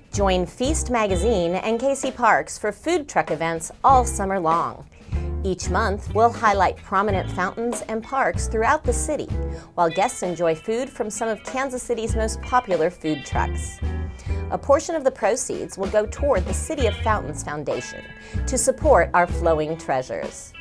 Join Feast Magazine and Casey Parks for food truck events all summer long. Each month, we'll highlight prominent fountains and parks throughout the city, while guests enjoy food from some of Kansas City's most popular food trucks. A portion of the proceeds will go toward the City of Fountains Foundation to support our flowing treasures.